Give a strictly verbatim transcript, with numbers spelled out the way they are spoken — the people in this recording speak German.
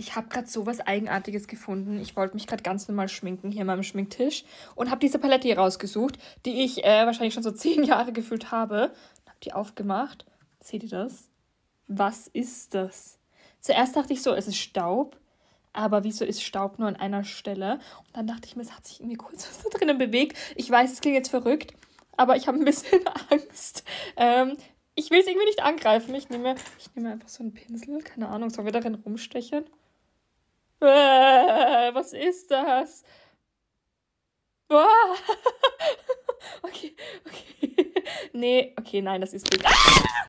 Ich habe gerade so was Eigenartiges gefunden. Ich wollte mich gerade ganz normal schminken hier an meinem Schminktisch und habe diese Palette hier rausgesucht, die ich äh, wahrscheinlich schon so zehn Jahre gefühlt habe. Habe die aufgemacht. Seht ihr das? Was ist das? Zuerst dachte ich so, es ist Staub. Aber wieso ist Staub nur an einer Stelle? Und dann dachte ich mir, es hat sich irgendwie kurz was da drinnen bewegt. Ich weiß, es klingt jetzt verrückt, aber ich habe ein bisschen Angst. Ähm, ich will es irgendwie nicht angreifen. Ich nehme, ich nehme einfach so einen Pinsel. Keine Ahnung, sollen wir darin rumstechen? Äh, was ist das? Boah. Okay, okay. Nee, okay, nein, das ist böse.